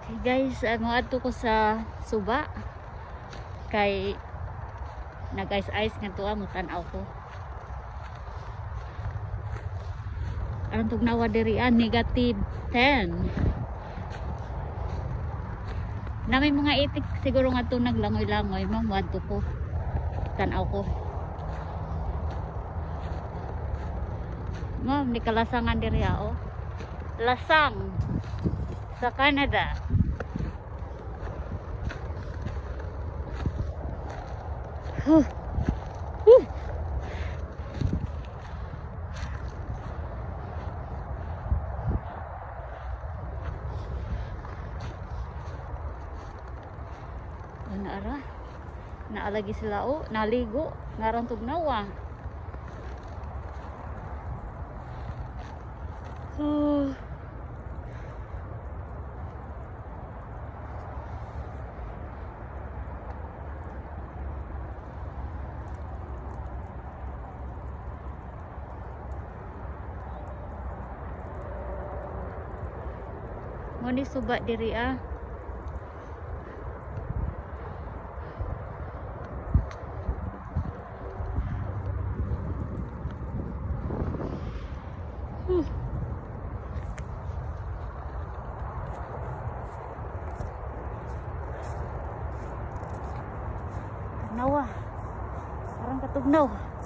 Okay guys, moadto ko sa suba kay nag-ice-ice nga tuwa mo tan-aw ko. Aron tugnawa diri -10. Na may mga itik siguro nga to naglangoy-langoy, moadto ko. Tan-aw ko. Ni kalasangan diri oh. Lasang sa Canada. Huh. Naara naalagi sila o naligo ngarang tugnawa. Mo ni suba diri Nawa, parang katugnaw.